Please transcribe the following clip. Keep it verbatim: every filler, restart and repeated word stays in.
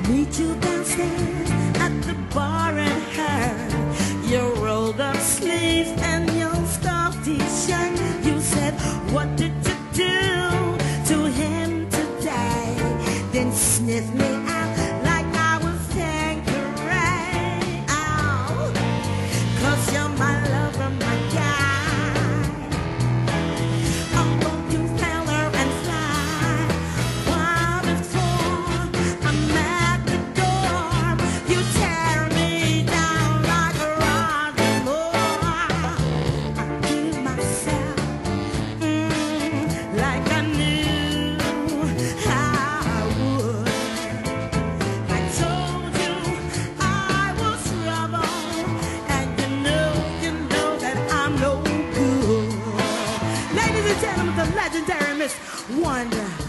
Meet you downstairs at the bar and her your rolled up sleeves and your scarf t-shirt. You said, what did you do to him today? Then sniff me out like I was Tanqueray. Oh, cause you're my lover, my guy. Oh, won't you feller and fly? While before I'm at the door, you tear me down like a rotten board. I give myself mm, like I knew I would. I told you I was trouble, and you know, you know that I'm no good. Ladies and gentlemen, the legendary Miss Wonder.